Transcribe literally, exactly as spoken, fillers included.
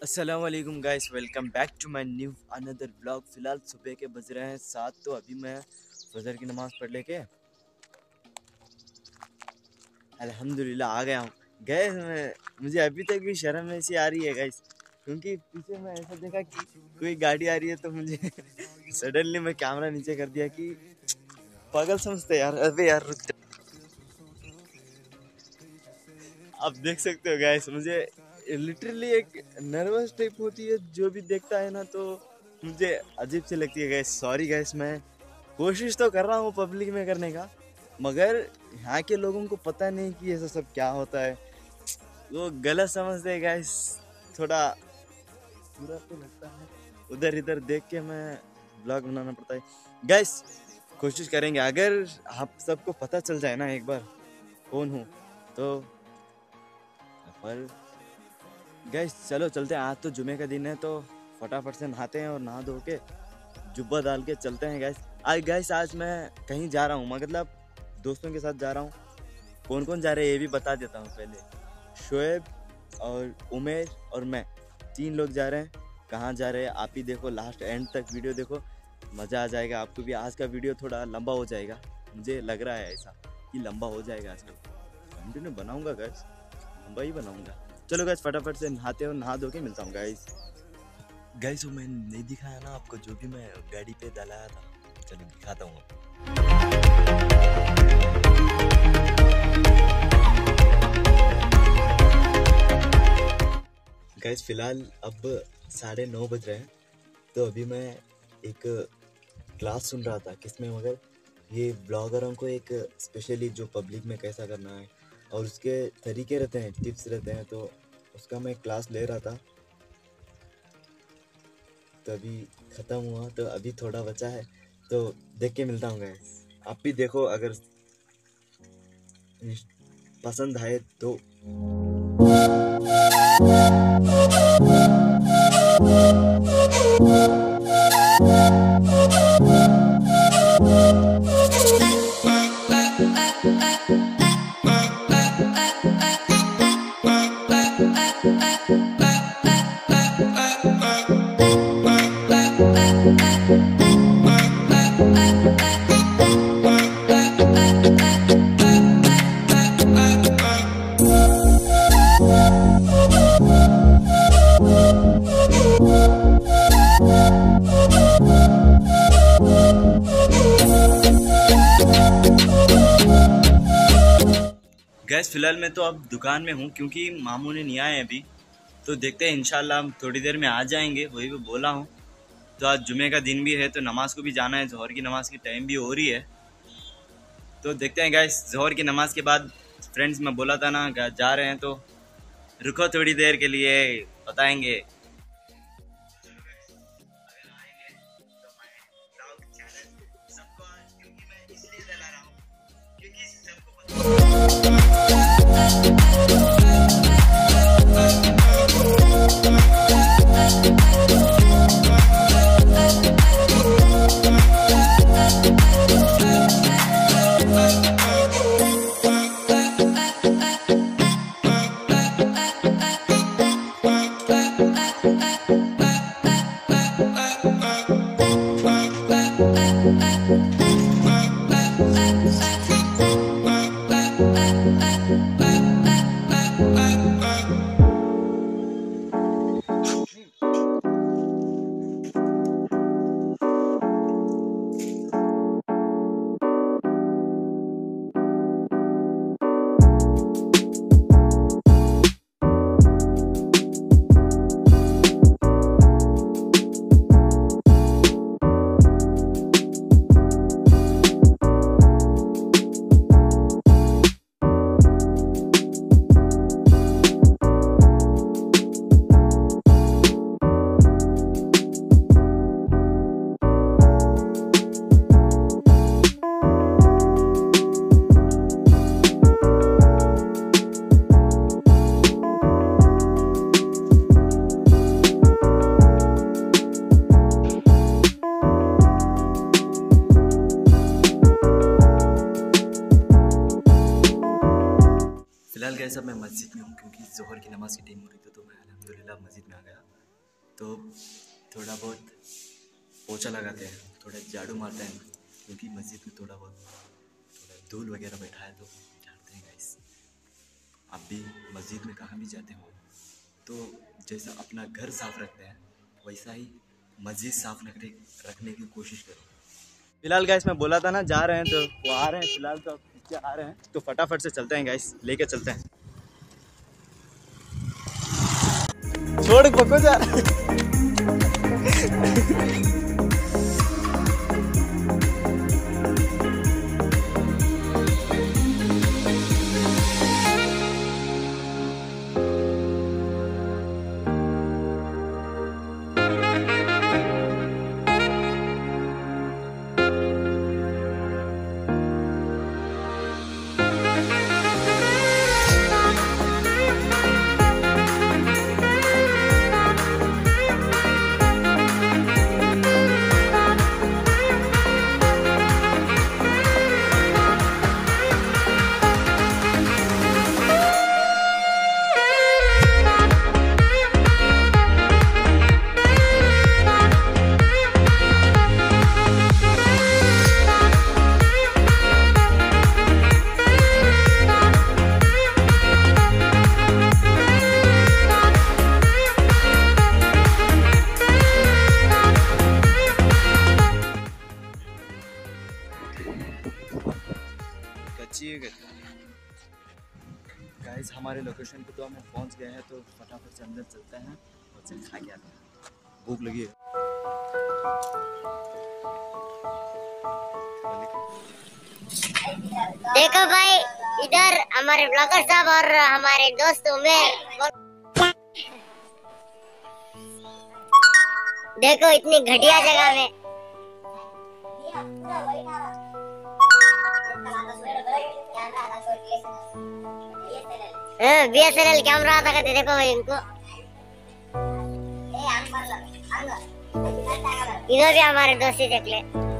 अस्सलाम वालेकुम guys, welcome back to my new another blog. फ़िलहाल सुबह के बज रहे हैं सात। तो अभी मैं फजर की नमाज़ पढ़ लेके अल्हम्दुलिल्लाह आ गया हूँ। गैस मैं मुझे अभी तक भी शर्म ऐसी आ रही है गाइस, क्योंकि पीछे मैं ऐसा देखा कि कोई गाड़ी आ रही है तो मुझे सडनली मैं कैमरा नीचे कर दिया कि पागल समझते यार। अबे यार रुक जा। आप देख सकते हो गाइस, मुझे लिटरली एक नर्वस टाइप होती है। जो भी देखता है ना तो मुझे अजीब सी लगती है गाइस। सॉरी गाइस, मैं कोशिश तो कर रहा हूँ पब्लिक में करने का, मगर यहाँ के लोगों को पता नहीं कि ऐसा सब क्या होता है। वो गलत समझते हैं गाइस। थोड़ा बुरा तो लगता है, उधर इधर देख के मैं ब्लॉग बनाना पड़ता है गाइस। कोशिश करेंगे, अगर आप सबको पता चल जाए ना एक बार कौन हूँ तो। पर गैस चलो चलते हैं। आज तो जुमे का दिन है तो फटाफट से नहाते हैं और नहा धो के जुब्बा डाल के चलते हैं गैस। आज गैस आज मैं कहीं जा रहा हूँ, मतलब दोस्तों के साथ जा रहा हूँ। कौन कौन जा रहे हैं ये भी बता देता हूँ पहले। शोएब और उमेर और मैं, तीन लोग जा रहे हैं। कहाँ जा रहे हैं आप ही देखो, लास्ट एंड तक वीडियो देखो, मज़ा आ जाएगा आपको भी। आज का वीडियो थोड़ा लंबा हो जाएगा, मुझे लग रहा है ऐसा कि लंबा हो जाएगा। आज का कंटिन्यू बनाऊँगा गैस, लंबा ही बनाऊँगा। चलो गाइस फटाफट से नहाते हो, नहा धो के मिलता हूँ गाइस। गाइस वो मैंने नहीं दिखाया ना आपको, जो भी मैं गाड़ी पे डाला था। चलो दिखाता हूँ। गाइस फिलहाल अब साढ़े नौ बज रहे हैं। तो अभी मैं एक क्लास सुन रहा था, किसमें, मगर ये ब्लॉगरों को एक स्पेशली जो पब्लिक में कैसा करना है और उसके तरीके रहते हैं, टिप्स रहते हैं, तो उसका मैं क्लास ले रहा था। तो अभी ख़त्म हुआ, तो अभी थोड़ा बचा है, तो देख के मिलता हूँ गाइस। आप भी देखो, अगर पसंद आए तो। गैस फिलहाल मैं तो अब दुकान में हूँ, क्योंकि मामू ने नहीं आए अभी। तो देखते हैं, इंशाल्लाह हम थोड़ी देर में आ जाएंगे, वही भी बोला हूँ। तो आज जुमे का दिन भी है तो नमाज को भी जाना है, जोहर की नमाज की टाइम भी हो रही है। तो देखते हैं गैस, जोहर की नमाज के बाद फ्रेंड्स मैं बोला था ना जा रहे हैं, तो रुको थोड़ी देर के लिए बताएंगे। फिलहाल कैसा मैं मस्जिद में हूँ, क्योंकि जोहर की नमाज़ की टाइम हो रही थी, तो मैं अल्हम्दुलिल्लाह मस्जिद में आ गया। तो थोड़ा बहुत पोछा लगाते हैं, थोड़ा झाड़ू मारते हैं, क्योंकि मस्जिद में थोड़ा बहुत थोड़ा धूल वगैरह बैठा है तो झाड़ते हैं गाइस। आप भी मस्जिद में कहाँ भी जाते हो तो जैसा अपना घर साफ रखते हैं वैसा ही मस्जिद साफ रखने रखने की कोशिश करो। फिलहाल गाइस मैं बोला था ना जा रहे हैं, तो वो आ रहे हैं, फिलहाल तो पीछे आ रहे हैं, तो फटाफट से चलते हैं गाइस, लेके चलते हैं। छोड़ पको जा। गाइस हमारे लोकेशन पे तो हम पहुंच गए हैं, तो फटाफट से अंदर चलते हैं और से खा के आते हैं, भूख लगी है। देखो भाई, इधर हमारे ब्लॉगर साहब और हमारे दोस्त उमेर, देखो इतनी घटिया जगह में B S N L camera आता कहते, देखो भाई इनको, इन्हों भी हमारे दोस्ती देख ले।